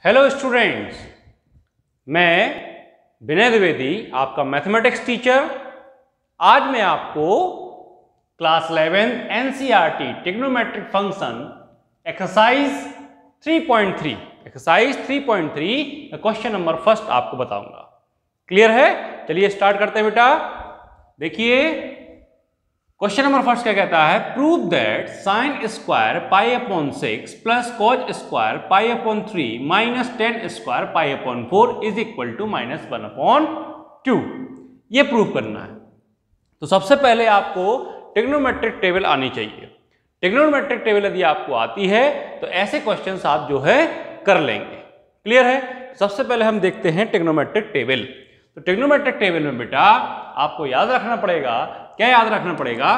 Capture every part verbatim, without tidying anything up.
Hello students, मैं विनय द्विवेदी आपका mathematics teacher. आज मैं आपको class eleventh NCERT trigonometric function exercise three point three exercise three point three question number first आपको बताऊंगा। क्लियर है? चलिए स्टार्ट करते हैं बेटा। देखिए क्वेश्चन नंबर फर्स्ट क्या कहता है, prove that sine square pi upon six plus cos square pi upon three minus tan square pi upon four is equal to minus one upon two. ये प्रूव करना है। तो सबसे पहले आपको ट्रिग्नोमेट्रिक टेबल आनी चाहिए। ट्रिग्नोमेट्रिक टेबल यदि आपको आती है तो ऐसे क्वेश्चंस आप जो है कर लेंगे। क्लियर है? सबसे पहले हम देखते हैं ट्रिग्नोमेट्रिक टेबल। तो ट्रिग्नोमेट्रिक टेबल में बेटा आपको याद रखना पड़ेगा, क्या याद रखना पड़ेगा,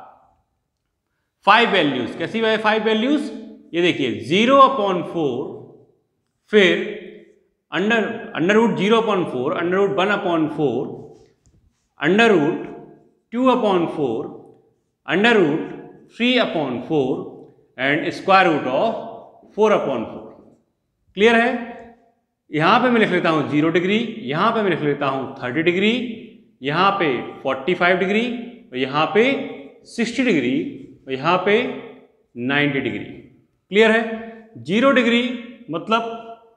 फाइव वैल्यूज। कैसी है फाइव वैल्यूज? ये देखिए जीरो अपॉन फोर, फिर under under root zero upon four, under root one upon four, under root two upon four, under root three upon four and square root of four upon four. Clear है? यहां पे मैं लिख लेता हूं zero degree, यहां पे मैं लिख लेता हूं थर्टी डिग्री, यहां पे फोर्टी फाइव डिग्री, और यहां पे सिक्सटी डिग्री, और यहां पे नाइन्टी डिग्री। क्लियर है? जीरो डिग्री मतलब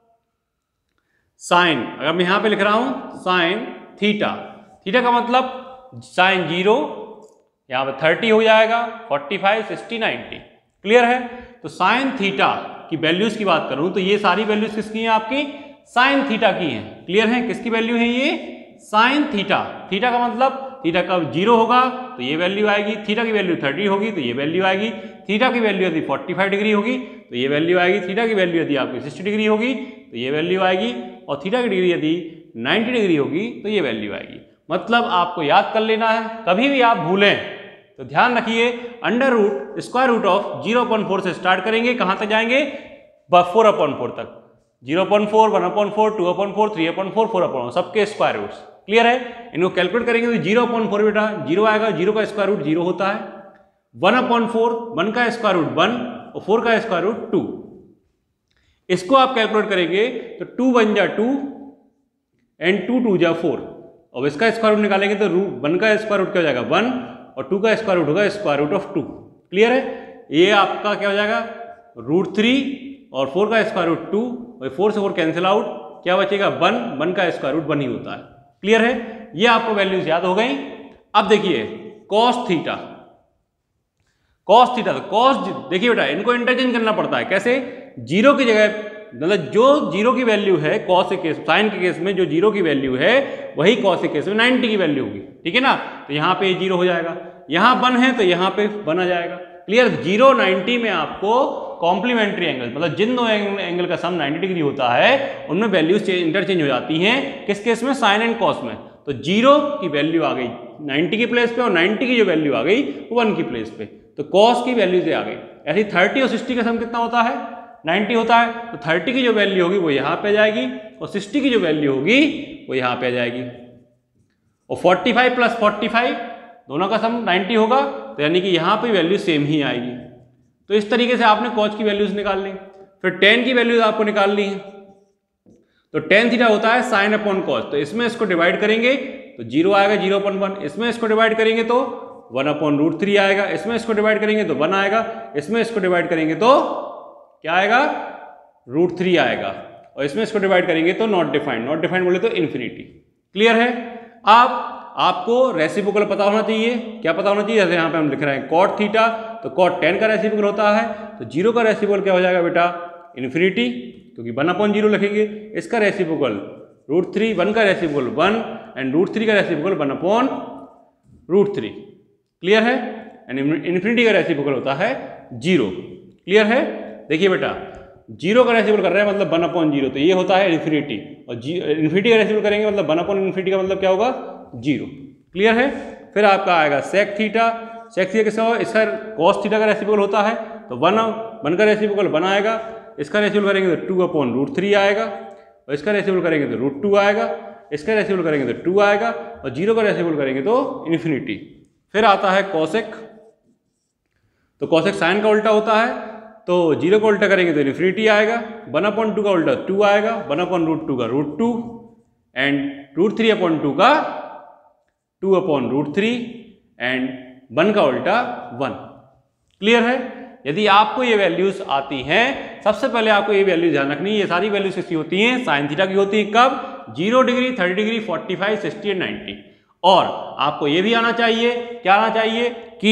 साइन, अगर मैं यहां पे लिख रहा हूं साइन थीटा, थीटा का मतलब साइन जीरो, यहां पे थर्टी हो जाएगा, forty five, sixty, ninety. Clear है? तो साइन थीटा की वैल्यूज की बात करूं तो ये सारी वैल्यूज किसकी हैं? आपकी साइन थीटा की हैं। क्लियर है? किसकी वैल्यू है ये? Sine theta. थीटा का मतलब थीटा का जीरो होगा तो ये वैल्यू आएगी, थीटा की वैल्यू थर्टी होगी तो ये वैल्यू आएगी, थीटा की वैल्यू यदि फोर्टी फाइव डिग्री होगी तो ये वैल्यू आएगी, थीटा की वैल्यू यदि आपकी सिक्सटी डिग्री होगी तो ये वैल्यू आएगी, और थीटा की डिग्री यदि नाइन्टी डिग्री होगी तो ये वैल्यू आएगी। मतलब आपको याद कर लेना है, कभी भी आप भूलें तो ध्यान रखिए, under root square root of zero upon four से स्टार्ट करेंगे, कहां तक जाएंगे? फोर अपॉन फोर तक। Zero upon four, one upon four, two upon four, three upon four, four upon सबके स्क्वायर रूट्स। क्लियर है? इनको कैलकुलेट करेंगे तो जीरो अपॉन फोर बेटा जीरो आएगा, जीरो का स्क्वायर रूट जीरो होता है, वन अपॉन फोर, वन का स्क्वायर रूट वन, और फोर का स्क्वायर रूट टू। इसको आप कैलकुलेट करेंगे तो टू वन जा टू एंड टू टू जा फोर, और इसका स्क्वायर रूट निकालेंगे तो रूट वन का स्क्वायर रूट क्या हो जाएगा? वन, और टू का स्क्वायर रूट होगा square root of two. Clear है? ये आपका क्या हो जाएगा? रूट थ्री, और फोर का स्क्वायर रूट टू, और फोर से फोर कैंसिल आउट, क्या बचेगा? वन, वन का स्क्वायर रूट वन ही होता है। क्लियर है? ये आपको वैल्यूज याद हो गई। अब देखिए कॉस थीटा, कॉस थीटा तो कॉस, देखिए बेटा इनको इंटरचेंज करना पड़ता है। कैसे? जीरो की जगह, मतलब जो जीरो की वैल्यू है कॉस के केस, साइन के केस में जो जीरो की वैल्यू है वही कॉस के केस में नाइन्टी की वैल्यू होगी। ठीक है ना? तो यहाँ पे जीरो हो जाएगा, यहाँ वन है तो यहाँ पे वन आ जाएगा। क्लियर? जीरो नाइन्टी में आपको कॉम्प्लीमेंट्री एंगल, मतलब जिन दो एंगल का सम नाइन्टी डिग्री होता है उनमें वैल्यूज इंटरचेंज हो जाती हैं। किस केस में? साइन एंड कॉस में। तो जीरो की वैल्यू आ गई नाइन्टी की प्लेस पे, और नाइन्टी की जो वैल्यू आ गई वन की प्लेस पे, तो कॉस की वैल्यू से आ गई। ऐसी थर्टी और सिक्सटी का सम कितना होता है? नाइन्टी होता है। तो थर्टी की जो वैल्यू होगी वो यहाँ पे आ जाएगी, और सिक्सटी की जो वैल्यू होगी वो यहाँ पे आ जाएगी, और forty five plus forty five दोनों का सम नाइन्टी होगा, तो यानी कि यहाँ पे वैल्यू सेम ही आएगी। तो इस तरीके से आपने कॉस की वैल्यूज निकाल ली। फिर टेन की वैल्यूज आपको निकाल ली है। तो टेन थीटा होता है साइन अपॉन कॉस, तो इसमें इसको डिवाइड करेंगे तो जीरो आएगा, जीरो अपॉन वन, इसमें इसको डिवाइड करेंगे तो वन अपॉन रूट थ्री आएगा, इसमें इसको डिवाइड करेंगे तो वन आएगा, इसमें इसको डिवाइड करेंगे तो क्या आएगा? रूट थ्री आएगा, और इसमें इसको डिवाइड करेंगे तो नॉट डिफाइंड, नॉट डिफाइंड बोले तो इन्फिनिटी। क्लियर है? अब आपको रेसिप्रोकल पता होना चाहिए। क्या पता होना चाहिए? जैसे यहाँ पे हम लिख रहे हैं कॉट थीटा, तो कॉट टेन का रेसिप्रोकल होता है, तो जीरो का रेसिप्रोकल क्या हो जाएगा बेटा? इन्फिनिटी, क्योंकि वन अपॉन जीरो लिखेंगे। इसका रेसिप्रोकल रूट थ्री, वन का reciprocal one, and root three का reciprocal one upon root three. Clear है? एंड इन्फिनिटी का रेसिप्रोकल होता है जीरो। क्लियर है? देखिए बेटा जीरो का रेसिप्रोकल कर रहे हैं मतलब वन अपॉन जीरो, तो ये होता है इन्फिनिटी, और इन्फिनिटी का रेसिप्रोकल करेंगे मतलब वन अपॉन इन्फिनिटी का मतलब क्या होगा? जीरो। क्लियर है? फिर आपका आएगा सेक थीटा, सेक थीटा कैसा होगा? इसका कॉस थीटा का रेसिप्रोकल होता है, तो वन वन का रेसिप्रोकल वन आएगा, इसका रेसिप्रोकल करेंगे तो टू अपॉन रूट थ्री आएगा, और इसका रेसिप्रोकल करेंगे तो रूट टू आएगा, इसका रेसिप्रोकल करेंगे तो टू आएगा, और जीरो का रेसिप्रोकल करेंगे तो इन्फिनिटी। फिर आता है कॉसेक, तो कॉसेक साइन का उल्टा होता है, तो जीरो को उल्टा करेंगे तो इन्फिनिटी आएगा, वन अपॉन टू का उल्टा टू आएगा, वन अपॉन रूट टू का root two and root three upon two का two upon root three and one का उल्टा वन। क्लियर है? यदि आपको ये वैल्यूज आती हैं, सबसे पहले आपको ये वैल्यूज ध्यान रखनी है, ये सारी वैल्यूज किसकी होती हैं? साइन थीटा की होती है। कब? Zero degree, thirty degree, forty five, sixty and ninety. और आपको ये भी आना चाहिए, क्या आना चाहिए कि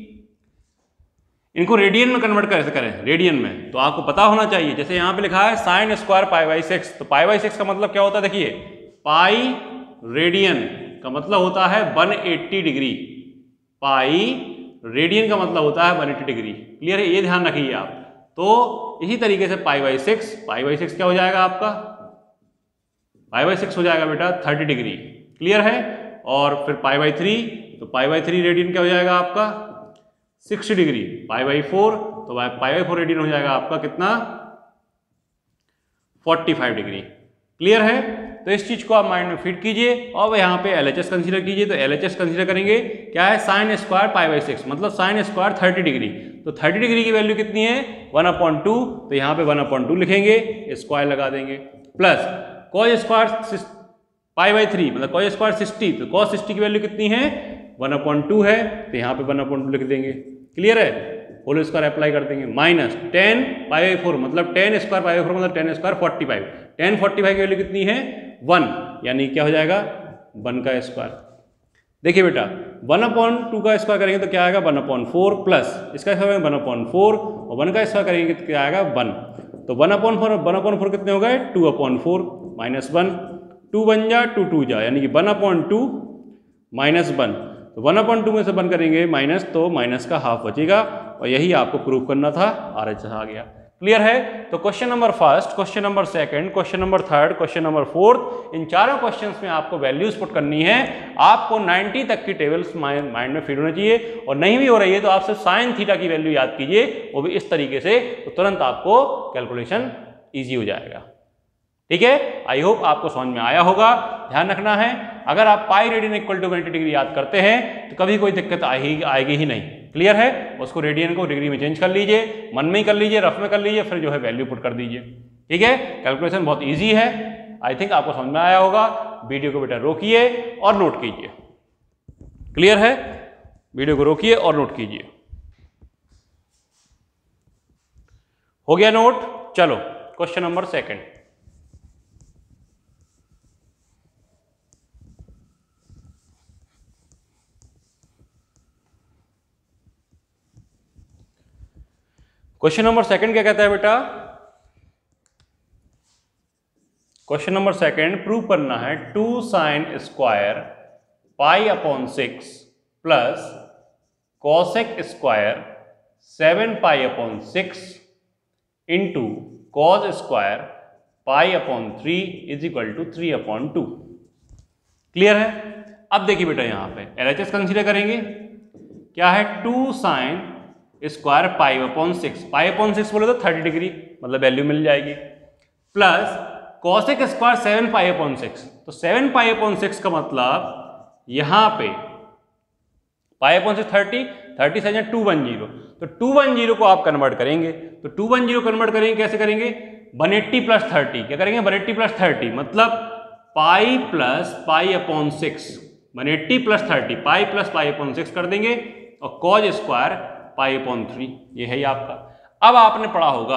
इनको रेडियन में कन्वर्ट कैसे करें, रेडियन में। तो आपको पता होना चाहिए, जैसे यहां पे लिखा है sine square pi by six, तो पाई बाई सिक्स का मतलब क्या होता है? देखिए, पाई रेडियन का मतलब होता है one eighty degree, pi radian का मतलब होता है वन एट्टी डिग्री। क्लियर है? ये ध्यान रखिए आप। तो इसी तरीके से pi by six, pi by six क्या हो जाएगा आपका? पाई बाई सिक्स हो जाएगा बेटा थर्टी डिग्री। क्लियर है? और फिर पाई बाई थ्री, तो पाई बाई थ्री रेडियन क्या हो जाएगा आपका? Sixty degree. Pi by four, तो पाई बाई फोर रेडियन हो जाएगा आपका कितना? Forty five degree. क्लियर है? तो इस चीज को आप माइंड में फिट कीजिए और यहाँ पे एल एच एस कंसीडर कीजिए। तो एल एच एस कंसीडर करेंगे, क्या है? Sine square pi by six, मतलब साइन स्क्वायर थर्टी डिग्री। तो थर्टी डिग्री की वैल्यू कितनी है? One upon two. तो यहाँ पे वन अपॉन टू लिखेंगे, स्क्वायर लगा देंगे, plus cos square pi by three, मतलब कॉस स्क्वायर सिक्सटी, तो कॉस सिक्सटी की वैल्यू कितनी है? वन अपॉन टू है, तो यहाँ पे वन अपॉन टू लिख देंगे। क्लियर है? होल स्क्वायर अप्लाई कर देंगे, minus tan pi by four, मतलब tan square pi by four मतलब tan square forty five. Tan forty five की वैल्यू कितनी है? वन, यानी क्या हो जाएगा? वन का स्क्वायर। देखिए बेटा, वन अपॉन टू का स्क्वायर करेंगे तो क्या आएगा? वन अपॉन फोर, प्लस इसका स्क्वायर वन अपॉन फोर, और वन का स्क्वायर करेंगे तो क्या आएगा? वन। तो one upon four, one upon four कितने हो गए? Two upon four minus one, two one जा टू टू जा, यानी कि one upon two minus one. तो वन अपॉन टू में से वन करेंगे माइनस, तो माइनस का हाफ बचेगा, और यही आपको प्रूव करना था, आर एच एस आ गया। क्लियर है? तो question number first, question number second, question number third, question number fourth, इन चारों क्वेश्चंस में आपको वैल्यूज पुट करनी है। आपको नाइन्टी तक की टेबल्स माइंड में फिट होनी चाहिए, और नहीं भी हो रही है तो आप सिर्फ साइन थीटा की वैल्यू याद कीजिए, वो भी इस तरीके से, तो तुरंत आपको कैलकुलेशन ईजी हो जाएगा। ठीक है? आई होप आपको समझ में आया होगा। ध्यान रखना है, अगर आप pi radian equal to one eighty degree याद करते हैं तो कभी कोई दिक्कत आएगी आएगी ही नहीं। क्लियर है? उसको रेडियन को डिग्री में चेंज कर लीजिए, मन में ही कर लीजिए, रफ में कर लीजिए, फिर जो है वैल्यू पुट कर दीजिए। ठीक है? कैलकुलेशन बहुत ईजी है। आई थिंक आपको समझ में आया होगा। वीडियो को बेटा रोकिए और नोट कीजिए। क्लियर है? वीडियो को रोकिए और नोट कीजिए। हो गया नोट? चलो question number second. Question number second क्या कहता है बेटा? क्वेश्चन नंबर सेकंड, प्रूव करना है two sine square pi upon six plus cosec square seven pi upon six into cos square pi upon three is equal to three upon two. Clear है? अब देखिए बेटा, यहां पे एल एच एस कंसीडर करेंगे। क्या है? Two sine square pi upon six, pi upon six बोले तो थर्टी डिग्री, मतलब वैल्यू मिल जाएगी, plus cosec square seven pi upon six. तो सेवन पाई अपॉन सिक्स का मतलब यहां पे pi upon six thirty, thirty से टू वन जीरो, तो टू वन जीरो को आप कन्वर्ट करेंगे। तो टू वन जीरो कन्वर्ट करेंगे, कैसे करेंगे? वन एट्टी प्लस थर्टी, क्या करेंगे? वन एट्टी प्लस थर्टी, मतलब pi plus pi upon six, one eighty plus thirty, pi plus pi upon six कर देंगे, और cos square pi upon three, ये है आपका। अब आपने पढ़ा होगा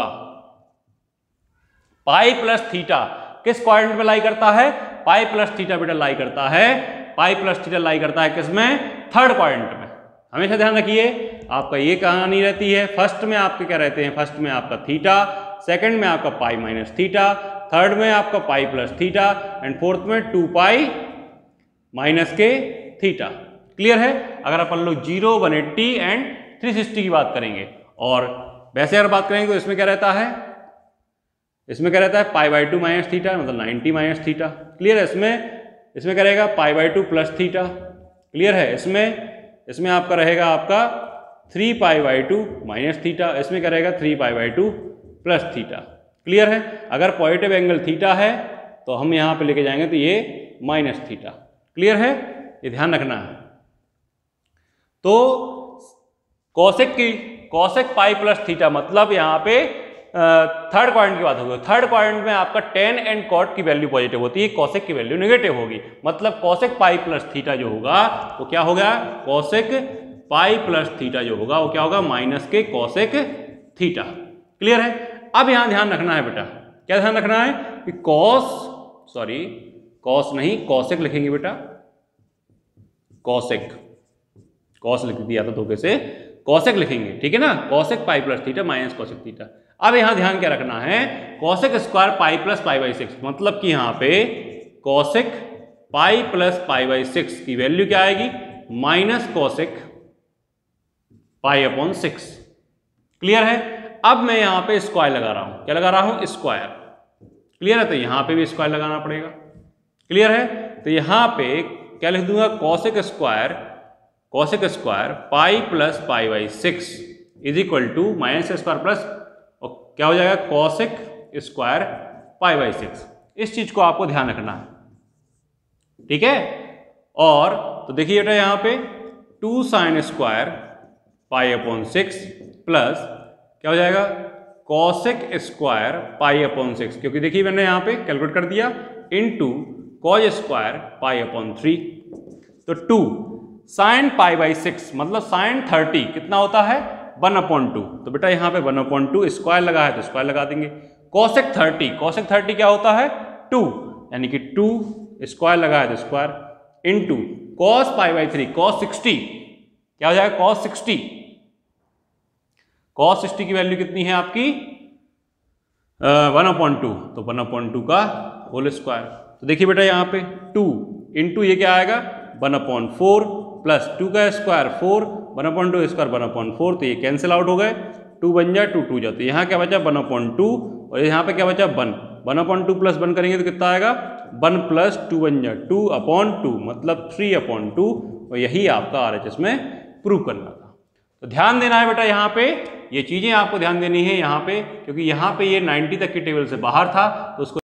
पाई प्लस थीटा किस क्वाड्रेंट में लाई करता है? पाई प्लस थीटा बेटा लाई करता है, पाई प्लस थीटा लाई करता है किसमें? थर्ड क्वाड्रेंट में। हमेशा ध्यान रखिए, आपका ये कहानी रहती है, फर्स्ट में आपके क्या रहते हैं? फर्स्ट में आपका थीटा, सेकंड में आपका पाई माइनस थीटा, थर्ड में आपका pi plus theta, and fourth में टू पाई माइनस के थीटा। क्लियर है? अगर अपन लोग zero, one eighty and three sixty की बात करेंगे, और वैसे अगर बात करेंगे तो इसमें क्या रहता है? इसमें क्या रहता है? Pi by two minus theta, मतलब नाइन्टी माइनस थीटा। क्लियर है? इसमें इसमें क्या रहेगा? Pi by two plus theta. Clear है? इसमें इसमें आपका रहेगा आपका three pi by two minus theta, इसमें क्या रहेगा? Three pi by two plus theta. Clear है? अगर पॉजिटिव एंगल थीटा है तो हम यहाँ पे लेके जाएंगे तो ये माइनस थीटा। क्लियर है? ये ध्यान रखना है। तो कॉसेक की कॉसेक पाई प्लस थीटा, मतलब यहाँ पे थर्ड क्वाड्रेंट की बात होगी। थर्ड क्वाड्रेंट में आपका टेन एंड कॉट की वैल्यू पॉजिटिव होती है, कॉसेक की वैल्यू नेगेटिव होगी, मतलब कॉसेक पाई प्लस थीटा जो होगा वो क्या होगा, कॉसेक पाई प्लस थीटा जो होगा वो क्या होगा, माइनस के कॉसेक थीटा। क्लियर है। अब यहां ध्यान रखना है बेटा, क्या ध्यान रखना है कि कॉस सॉरी कॉस नहीं कॉसेक लिखेंगे बेटा, कॉसेक, कॉस लिख दिया था धोखे से, कॉसेक लिखेंगे, ठीक है ना, cosec pi plus theta minus cosec theta. अब यहां ध्यान क्या रखना है, cosec square pi plus pi by six, मतलब कि यहां पे cosec pi plus pi by six की वैल्यू क्या आएगी, minus cosec pi upon six. Clear है। अब मैं यहां पे स्क्वायर लगा रहा हूं, क्या लगा रहा हूं, स्क्वायर। क्लियर है। तो यहां पे भी स्क्वायर लगाना पड़ेगा। क्लियर है। तो यहां पे क्या लिख दूंगा, cosec square cosec square pi plus pi by six is equal to minus square plus और क्या हो जाएगा, cosec square pi by six. इस चीज को आपको ध्यान रखना है, ठीक है। और तो देखिए बेटा यहां पे two sine square pi upon six plus क्या हो जाएगा, cosec square pi upon six, क्योंकि देखिए मैंने यहाँ पे कैलकुलेट कर दिया, into cos square pi upon three. तो two sine pi by six मतलब साइन थर्टी कितना होता है, वन अपॉन टू। तो बेटा यहाँ पे वन अपॉन टू, स्क्वायर लगा है तो स्क्वायर लगा देंगे। कॉसेक थर्टी कॉसेक थर्टी क्या होता है, टू, यानी कि टू स्क्वायर लगा है तो square into cos pi by three, cos sixty क्या हो जाएगा, कॉस सिक्सटी। कॉस सिक्सटी की वैल्यू कितनी है आपकी, वन अपॉन टू, तो वन अपॉन टू का होल स्क्वायर। तो देखिए बेटा यहाँ पे टू इंटू ये क्या आएगा, one upon four plus two का square four, one upon two square one upon four, तो ये कैंसिल आउट हो गए, टू बन जाए टू टू जाते, यहाँ क्या बचा वन अपॉन टू और यहाँ पे क्या बचा one, one upon two plus one करेंगे तो कितना आएगा, वन प्लस टू बन जाए टू अपॉन टू, मतलब थ्री अपॉन टू, और यही आपका आर एच एस में प्रूव करना था। तो ध्यान देना है बेटा यहाँ पे, ये चीजें आपको ध्यान देनी है यहाँ पे, क्योंकि यहाँ पे ये नाइन्टी तक की टेबल से बाहर था तो उसको